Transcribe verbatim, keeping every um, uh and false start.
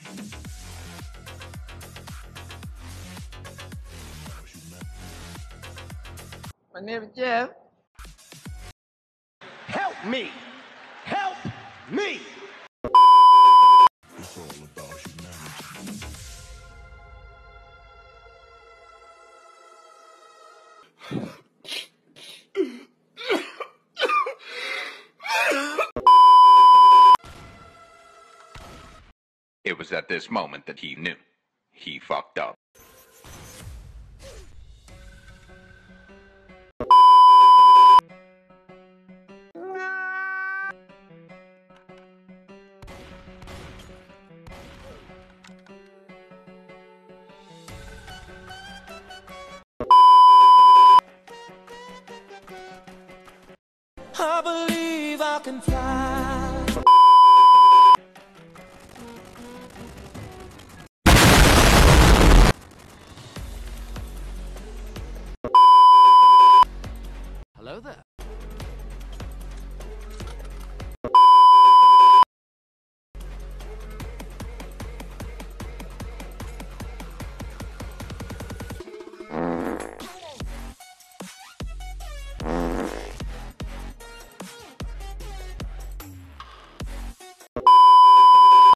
My name is Jeff. Help me! Help me! It's all about humanity. It was at this moment that he knew. He fucked up. I believe I can fly.